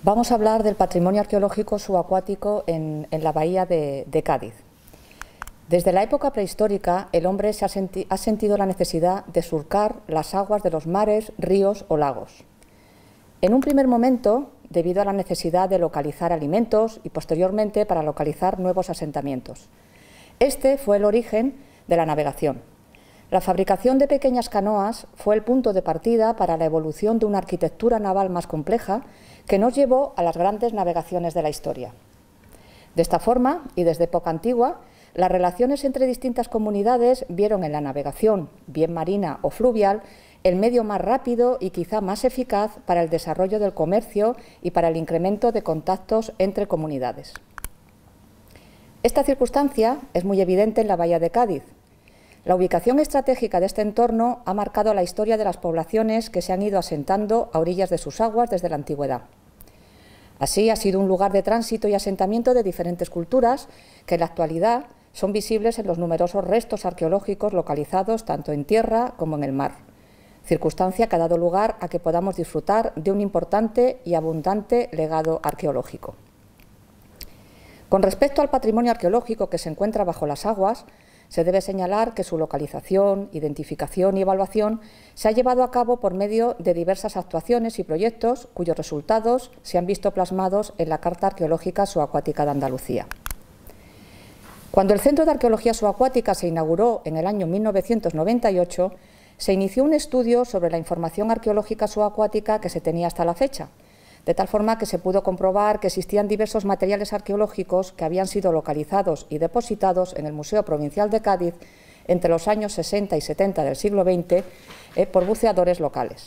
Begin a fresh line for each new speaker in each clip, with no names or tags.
Vamos a hablar del patrimonio arqueológico subacuático en la bahía de Cádiz. Desde la época prehistórica, el hombre ha sentido la necesidad de surcar las aguas de los mares, ríos o lagos. En un primer momento, debido a la necesidad de localizar alimentos y posteriormente para localizar nuevos asentamientos. Este fue el origen de la navegación. La fabricación de pequeñas canoas fue el punto de partida para la evolución de una arquitectura naval más compleja que nos llevó a las grandes navegaciones de la historia. De esta forma, y desde época antigua, las relaciones entre distintas comunidades vieron en la navegación, bien marina o fluvial, el medio más rápido y quizá más eficaz para el desarrollo del comercio y para el incremento de contactos entre comunidades. Esta circunstancia es muy evidente en la bahía de Cádiz. La ubicación estratégica de este entorno ha marcado la historia de las poblaciones que se han ido asentando a orillas de sus aguas desde la antigüedad. Así, ha sido un lugar de tránsito y asentamiento de diferentes culturas que en la actualidad son visibles en los numerosos restos arqueológicos localizados tanto en tierra como en el mar, circunstancia que ha dado lugar a que podamos disfrutar de un importante y abundante legado arqueológico. Con respecto al patrimonio arqueológico que se encuentra bajo las aguas, se debe señalar que su localización, identificación y evaluación se ha llevado a cabo por medio de diversas actuaciones y proyectos cuyos resultados se han visto plasmados en la Carta Arqueológica Subacuática de Andalucía. Cuando el Centro de Arqueología Subacuática se inauguró en el año 1998, se inició un estudio sobre la información arqueológica subacuática que se tenía hasta la fecha, de tal forma que se pudo comprobar que existían diversos materiales arqueológicos que habían sido localizados y depositados en el Museo Provincial de Cádiz entre los años 60 y 70 del siglo XX por buceadores locales.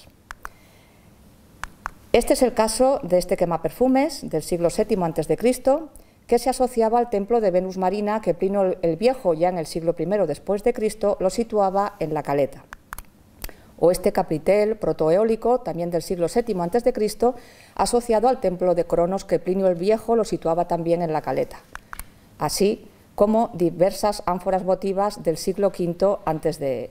Este es el caso de este quemaperfumes del siglo VII a.C., que se asociaba al templo de Venus Marina que Plinio el Viejo, ya en el siglo I después de Cristo, lo situaba en la Caleta. O este capitel protoeólico, también del siglo VII a.C., asociado al templo de Cronos que Plinio el Viejo lo situaba también en la Caleta, así como diversas ánforas votivas del siglo V a.C.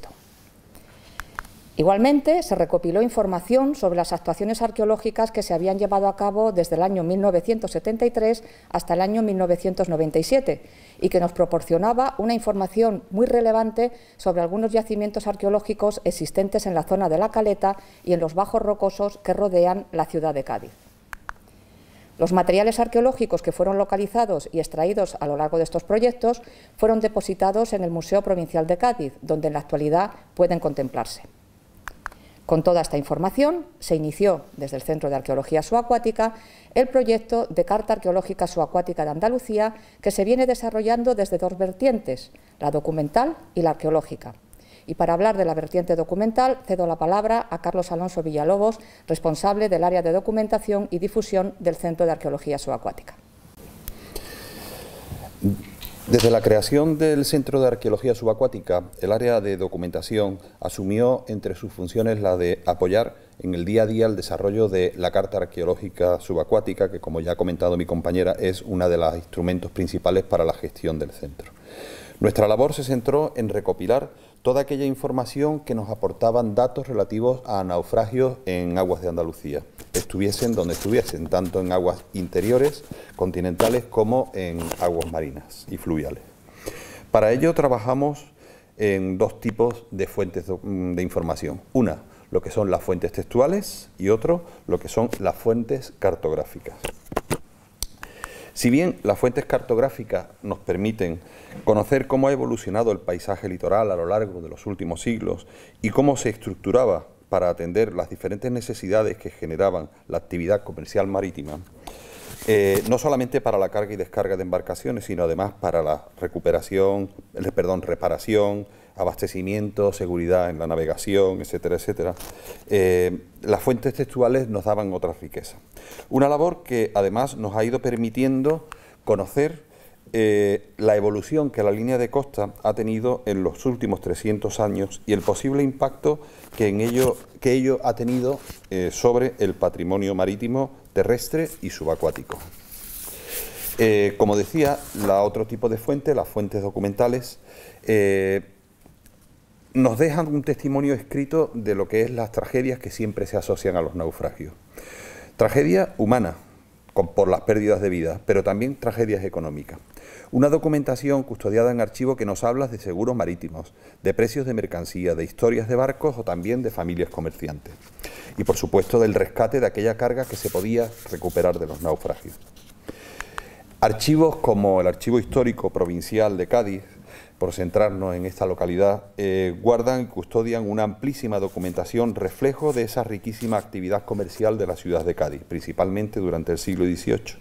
Igualmente, se recopiló información sobre las actuaciones arqueológicas que se habían llevado a cabo desde el año 1973 hasta el año 1997 y que nos proporcionaba una información muy relevante sobre algunos yacimientos arqueológicos existentes en la zona de la Caleta y en los bajos rocosos que rodean la ciudad de Cádiz. Los materiales arqueológicos que fueron localizados y extraídos a lo largo de estos proyectos fueron depositados en el Museo Provincial de Cádiz, donde en la actualidad pueden contemplarse. Con toda esta información, se inició desde el Centro de Arqueología Subacuática el proyecto de Carta Arqueológica Subacuática de Andalucía, que se viene desarrollando desde dos vertientes, la documental y la arqueológica. Y para hablar de la vertiente documental, cedo la palabra a Carlos Alonso Villalobos, responsable del área de documentación y difusión del Centro de Arqueología Subacuática.
Desde la creación del Centro de Arqueología Subacuática, el área de documentación asumió entre sus funciones la de apoyar en el día a día el desarrollo de la Carta Arqueológica Subacuática, que, como ya ha comentado mi compañera, es uno de los instrumentos principales para la gestión del centro. Nuestra labor se centró en recopilar toda aquella información que nos aportaban datos relativos a naufragios en aguas de Andalucía, estuviesen donde estuviesen, tanto en aguas interiores, continentales, como en aguas marinas y fluviales. Para ello trabajamos en dos tipos de fuentes de información. Una, lo que son las fuentes textuales, y otro, lo que son las fuentes cartográficas. Si bien las fuentes cartográficas nos permiten conocer cómo ha evolucionado el paisaje litoral a lo largo de los últimos siglos y cómo se estructuraba para atender las diferentes necesidades que generaban la actividad comercial marítima, no solamente para la carga y descarga de embarcaciones, sino además para la reparación, abastecimiento, seguridad en la navegación, etcétera, etcétera. Las fuentes textuales nos daban otra riqueza. Una labor que además nos ha ido permitiendo conocer la evolución que la línea de costa ha tenido en los últimos 300 años y el posible impacto que ello ha tenido sobre el patrimonio marítimo, terrestre y subacuático. Como decía, otro tipo de fuente, las fuentes documentales, nos dejan un testimonio escrito de lo que es las tragedias que siempre se asocian a los naufragios. Tragedia humana, por las pérdidas de vida, pero también tragedias económicas. Una documentación custodiada en archivo que nos habla de seguros marítimos, de precios de mercancía, de historias de barcos o también de familias comerciantes. Y, por supuesto, del rescate de aquella carga que se podía recuperar de los naufragios. Archivos como el Archivo Histórico Provincial de Cádiz, por centrarnos en esta localidad, guardan y custodian una amplísima documentación, reflejo de esa riquísima actividad comercial de la ciudad de Cádiz, principalmente durante el siglo XVIII.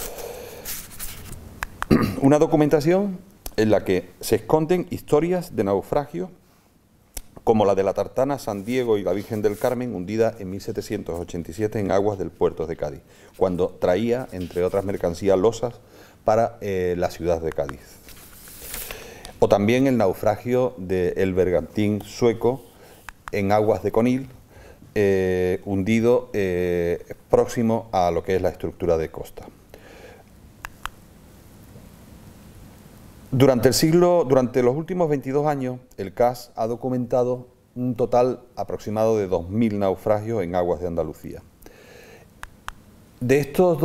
Una documentación en la que se esconden historias de naufragios, como la de la tartana San Diego y la Virgen del Carmen, hundida en 1787 en aguas del puerto de Cádiz, cuando traía, entre otras mercancías, losas para la ciudad de Cádiz. O también el naufragio del bergantín sueco en aguas de Conil, hundido próximo a lo que es la estructura de costa. Durante los últimos 22 años, el CAS ha documentado un total aproximado de 2.000 naufragios en aguas de Andalucía. De estos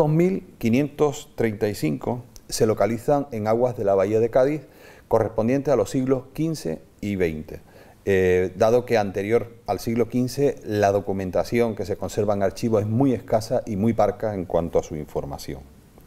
2.535 se localizan en aguas de la bahía de Cádiz, correspondientes a los siglos XV y XX, dado que anterior al siglo XV la documentación que se conserva en archivo es muy escasa y muy parca en cuanto a su información.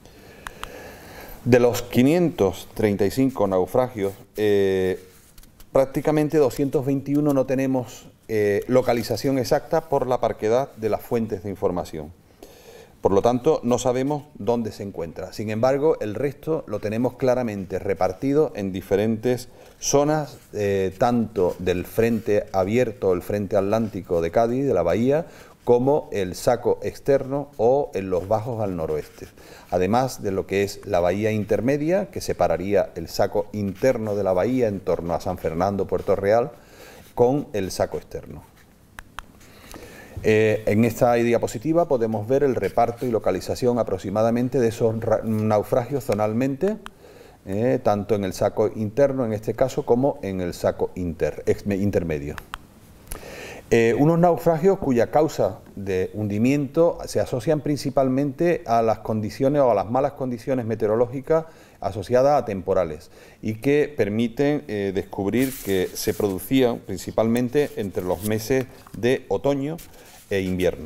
De los 535 naufragios, prácticamente 221 no tenemos localización exacta por la parquedad de las fuentes de información. Por lo tanto, no sabemos dónde se encuentra. Sin embargo, el resto lo tenemos claramente repartido en diferentes zonas, tanto del frente abierto, el frente atlántico de Cádiz, de la bahía, como el saco externo o en los bajos al noroeste. Además de lo que es la bahía intermedia, que separaría el saco interno de la bahía en torno a San Fernando, Puerto Real, con el saco externo. En esta diapositiva podemos ver el reparto y localización aproximadamente de esos naufragios zonalmente, tanto en el saco interno, en este caso, como en el saco intermedio. Unos naufragios cuya causa de hundimiento se asocian principalmente a las condiciones o a las malas condiciones meteorológicas asociadas a temporales y que permiten descubrir que se producían principalmente entre los meses de otoño e invierno.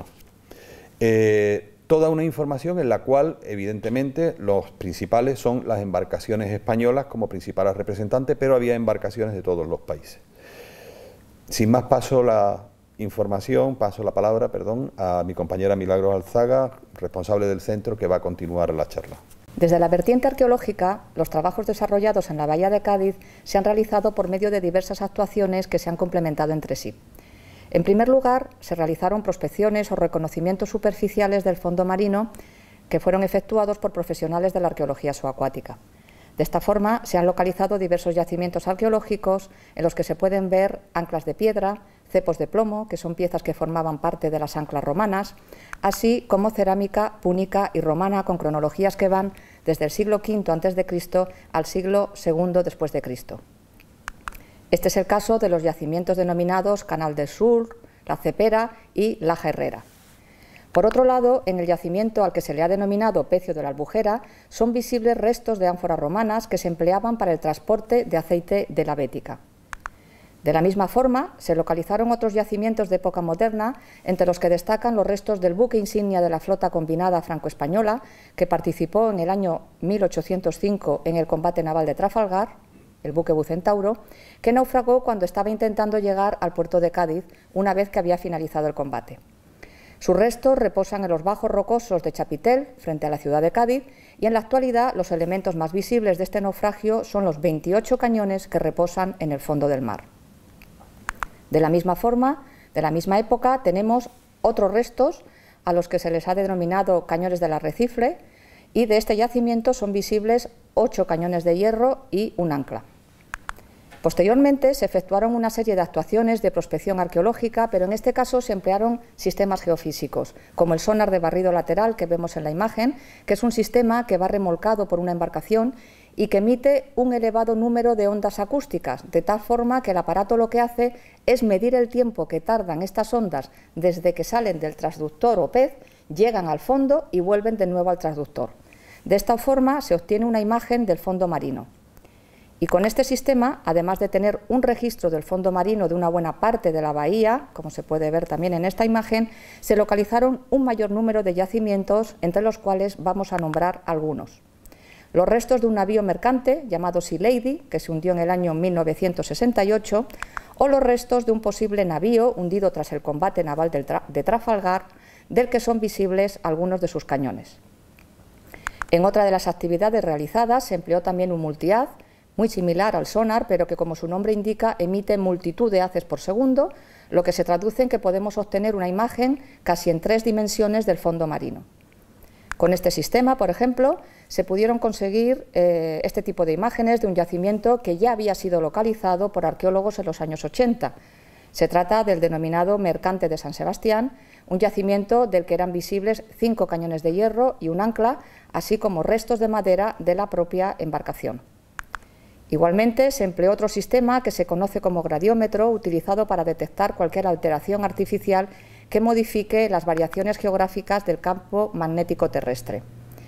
Toda una información en la cual, evidentemente, los principales son las embarcaciones españolas como principales representantes, pero había embarcaciones de todos los países. Sin más, paso la palabra, a mi compañera Milagros Alzaga, responsable del centro, que va a continuar la charla.
Desde la vertiente arqueológica, los trabajos desarrollados en la bahía de Cádiz se han realizado por medio de diversas actuaciones que se han complementado entre sí. En primer lugar, se realizaron prospecciones o reconocimientos superficiales del fondo marino que fueron efectuados por profesionales de la arqueología subacuática. De esta forma, se han localizado diversos yacimientos arqueológicos en los que se pueden ver anclas de piedra, cepos de plomo, que son piezas que formaban parte de las anclas romanas, así como cerámica púnica y romana con cronologías que van desde el siglo V a.C. al siglo II después de Cristo. Este es el caso de los yacimientos denominados Canal del Sur, La Cepera y Laja Herrera. Por otro lado, en el yacimiento al que se le ha denominado Pecio de la Albujera, son visibles restos de ánforas romanas que se empleaban para el transporte de aceite de la Bética. De la misma forma, se localizaron otros yacimientos de época moderna, entre los que destacan los restos del buque insignia de la flota combinada franco-española, que participó en el año 1805 en el combate naval de Trafalgar, el buque Bucentauro, que naufragó cuando estaba intentando llegar al puerto de Cádiz una vez que había finalizado el combate. Sus restos reposan en los bajos rocosos de Chapitel, frente a la ciudad de Cádiz, y en la actualidad los elementos más visibles de este naufragio son los 28 cañones que reposan en el fondo del mar. De la misma forma, de la misma época, tenemos otros restos a los que se les ha denominado cañones del Arrecife, y de este yacimiento son visibles 8 cañones de hierro y un ancla. Posteriormente se efectuaron una serie de actuaciones de prospección arqueológica, pero en este caso se emplearon sistemas geofísicos, como el sonar de barrido lateral que vemos en la imagen, que es un sistema que va remolcado por una embarcación y que emite un elevado número de ondas acústicas, de tal forma que el aparato lo que hace es medir el tiempo que tardan estas ondas desde que salen del transductor o pez llegan al fondo y vuelven de nuevo al transductor. De esta forma se obtiene una imagen del fondo marino. Y con este sistema, además de tener un registro del fondo marino de una buena parte de la bahía, como se puede ver también en esta imagen, se localizaron un mayor número de yacimientos, entre los cuales vamos a nombrar algunos. Los restos de un navío mercante llamado Sea Lady, que se hundió en el año 1968, o los restos de un posible navío hundido tras el combate naval de Trafalgar, del que son visibles algunos de sus cañones. En otra de las actividades realizadas se empleó también un multihaz, muy similar al sonar, pero que, como su nombre indica, emite multitud de haces por segundo, lo que se traduce en que podemos obtener una imagen casi en 3 dimensiones del fondo marino. Con este sistema, por ejemplo, se pudieron conseguir este tipo de imágenes de un yacimiento que ya había sido localizado por arqueólogos en los años 80. Se trata del denominado Mercante de San Sebastián, un yacimiento del que eran visibles 5 cañones de hierro y un ancla, así como restos de madera de la propia embarcación. Igualmente, se empleó otro sistema que se conoce como gradiómetro, utilizado para detectar cualquier alteración artificial que modifique las variaciones geográficas del campo magnético terrestre.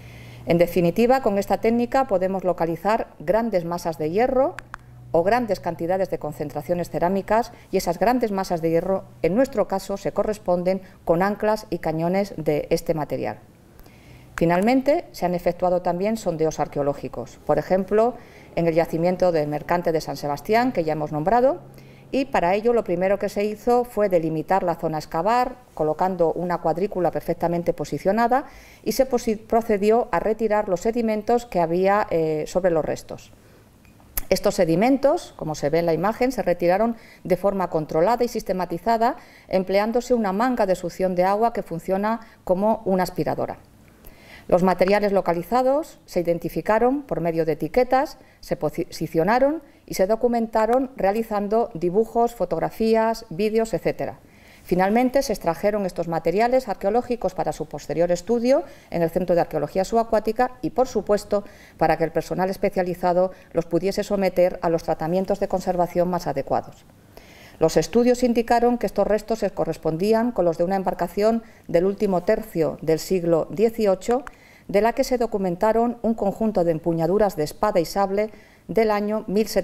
En definitiva, con esta técnica podemos localizar grandes masas de hierro o grandes cantidades de concentraciones cerámicas, y esas grandes masas de hierro, en nuestro caso, se corresponden con anclas y cañones de este material. Finalmente, se han efectuado también sondeos arqueológicos, por ejemplo, en el yacimiento del Mercante de San Sebastián, que ya hemos nombrado, y para ello lo primero que se hizo fue delimitar la zona a excavar, colocando una cuadrícula perfectamente posicionada, y se procedió a retirar los sedimentos que había sobre los restos. Estos sedimentos, como se ve en la imagen, se retiraron de forma controlada y sistematizada, empleándose una manga de succión de agua que funciona como una aspiradora. Los materiales localizados se identificaron por medio de etiquetas, se posicionaron y se documentaron realizando dibujos, fotografías, vídeos, etc. Finalmente, se extrajeron estos materiales arqueológicos para su posterior estudio en el Centro de Arqueología Subacuática y, por supuesto, para que el personal especializado los pudiese someter a los tratamientos de conservación más adecuados. Los estudios indicaron que estos restos se correspondían con los de una embarcación del último tercio del siglo XVIII, de la que se documentaron un conjunto de empuñaduras de espada y sable del año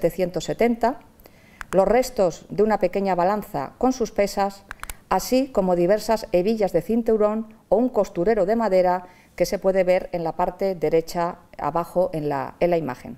1770, los restos de una pequeña balanza con sus pesas, así como diversas hebillas de cinturón o un costurero de madera que se puede ver en la parte derecha abajo en la imagen.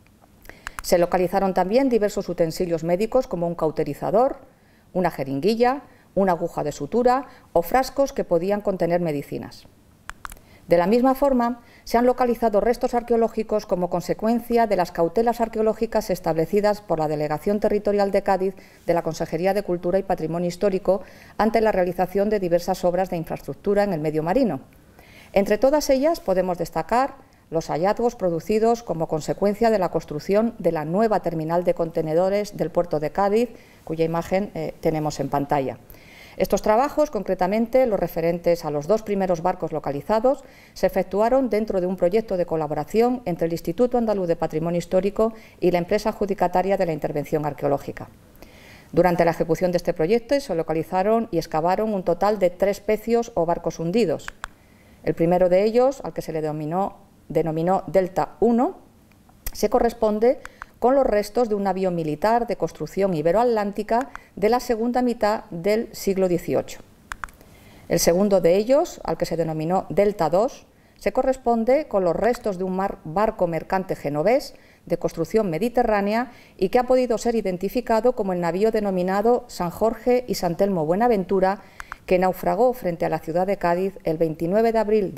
Se localizaron también diversos utensilios médicos como un cauterizador, una jeringuilla, una aguja de sutura o frascos que podían contener medicinas. De la misma forma, se han localizado restos arqueológicos como consecuencia de las cautelas arqueológicas establecidas por la Delegación Territorial de Cádiz de la Consejería de Cultura y Patrimonio Histórico ante la realización de diversas obras de infraestructura en el medio marino. Entre todas ellas podemos destacar los hallazgos producidos como consecuencia de la construcción de la nueva terminal de contenedores del puerto de Cádiz, cuya imagen tenemos en pantalla. Estos trabajos, concretamente los referentes a los 2 primeros barcos localizados, se efectuaron dentro de un proyecto de colaboración entre el Instituto Andaluz de Patrimonio Histórico y la empresa adjudicataria de la intervención arqueológica. Durante la ejecución de este proyecto se localizaron y excavaron un total de 3 pecios o barcos hundidos. El primero de ellos, al que se le denominó Delta 1, se corresponde con los restos de un navío militar de construcción iberoatlántica de la segunda mitad del siglo XVIII. El segundo de ellos, al que se denominó Delta 2, se corresponde con los restos de un barco mercante genovés de construcción mediterránea y que ha podido ser identificado como el navío denominado San Jorge y San Telmo Buenaventura, que naufragó frente a la ciudad de Cádiz el 29 de abril de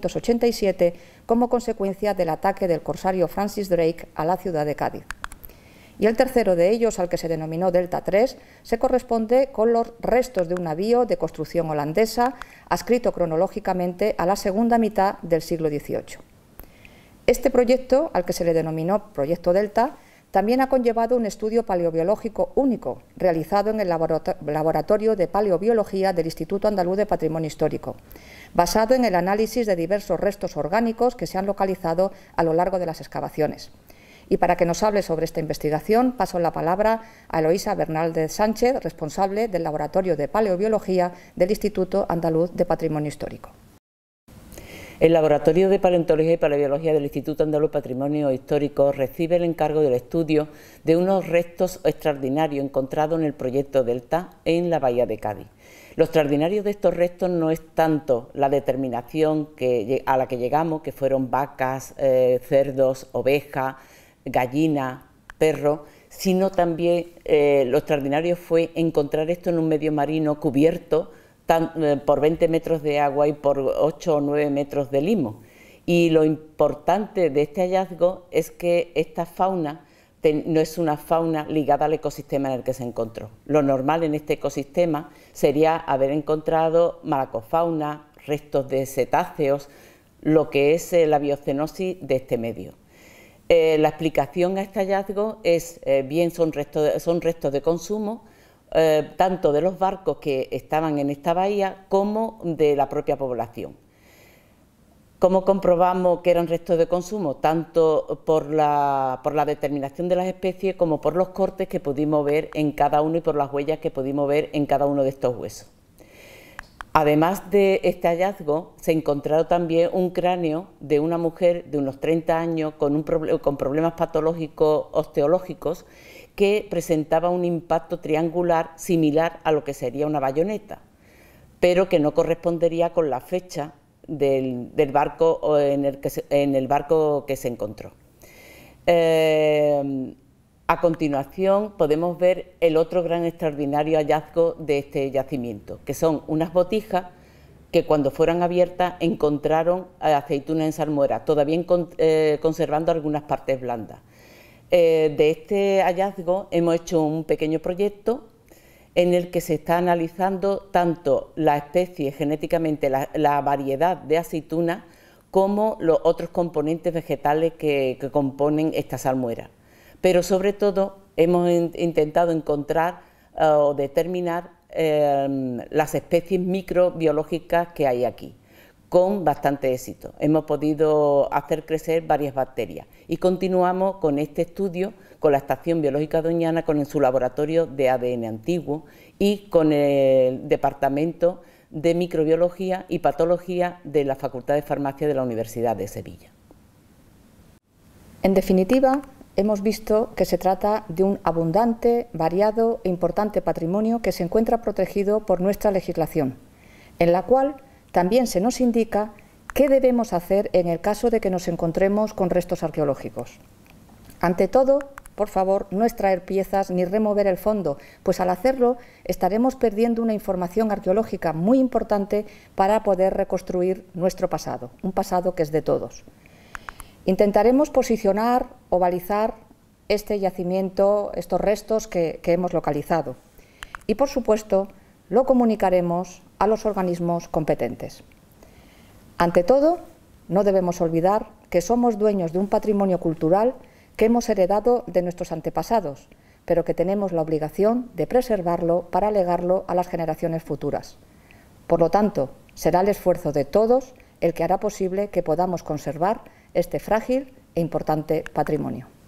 1587 como consecuencia del ataque del corsario Francis Drake a la ciudad de Cádiz. Y el tercero de ellos, al que se denominó Delta 3, se corresponde con los restos de un navío de construcción holandesa adscrito cronológicamente a la segunda mitad del siglo XVIII. Este proyecto, al que se le denominó Proyecto Delta, también ha conllevado un estudio paleobiológico único, realizado en el Laboratorio de Paleobiología del Instituto Andaluz de Patrimonio Histórico, basado en el análisis de diversos restos orgánicos que se han localizado a lo largo de las excavaciones. Y para que nos hable sobre esta investigación, paso la palabra a Eloísa Bernaldez Sánchez, responsable del Laboratorio de Paleobiología del Instituto Andaluz de Patrimonio Histórico.
El Laboratorio de Paleontología y Paleobiología del Instituto Andaluz de Patrimonio Histórico recibe el encargo del estudio de unos restos extraordinarios encontrados en el proyecto Delta en la bahía de Cádiz. Lo extraordinario de estos restos no es tanto la determinación a la que llegamos, que fueron vacas, cerdos, ovejas, gallinas, perros, sino también lo extraordinario fue encontrar esto en un medio marino cubierto por 20 metros de agua y por 8 o 9 metros de limo. Y lo importante de este hallazgo es que esta fauna no es una fauna ligada al ecosistema en el que se encontró. Lo normal en este ecosistema sería haber encontrado malacofauna, restos de cetáceos, lo que es la biocenosis de este medio. La explicación a este hallazgo es, bien son restos de consumo, tanto de los barcos que estaban en esta bahía como de la propia población. ¿Cómo comprobamos que eran restos de consumo? Tanto por la determinación de las especies como por los cortes que pudimos ver en cada uno y por las huellas que pudimos ver en cada uno de estos huesos. Además de este hallazgo, se encontró también un cráneo de una mujer de unos 30 años con problemas patológicos osteológicos que presentaba un impacto triangular similar a lo que sería una bayoneta, pero que no correspondería con la fecha del barco en el barco que se encontró. A continuación podemos ver el otro gran extraordinario hallazgo de este yacimiento, que son unas botijas que cuando fueron abiertas encontraron aceitunas en salmuera, todavía conservando algunas partes blandas. De este hallazgo hemos hecho un pequeño proyecto en el que se está analizando tanto la especie genéticamente, la variedad de aceitunas, como los otros componentes vegetales que componen esta salmuera. Pero sobre todo hemos intentado encontrar o determinar las especies microbiológicas que hay aquí, con bastante éxito. Hemos podido hacer crecer varias bacterias y continuamos con este estudio con la Estación Biológica Doñana, con su laboratorio de ADN antiguo y con el Departamento de Microbiología y Patología de la Facultad de Farmacia de la Universidad de Sevilla.
En definitiva, hemos visto que se trata de un abundante, variado e importante patrimonio que se encuentra protegido por nuestra legislación, en la cual también se nos indica qué debemos hacer en el caso de que nos encontremos con restos arqueológicos. Ante todo, por favor, no extraer piezas ni remover el fondo, pues al hacerlo estaremos perdiendo una información arqueológica muy importante para poder reconstruir nuestro pasado, un pasado que es de todos. Intentaremos posicionar o balizar este yacimiento, estos restos que hemos localizado y, por supuesto, lo comunicaremos a los organismos competentes. Ante todo, no debemos olvidar que somos dueños de un patrimonio cultural que hemos heredado de nuestros antepasados, pero que tenemos la obligación de preservarlo para legarlo a las generaciones futuras. Por lo tanto, será el esfuerzo de todos el que hará posible que podamos conservar este frágil e importante patrimonio.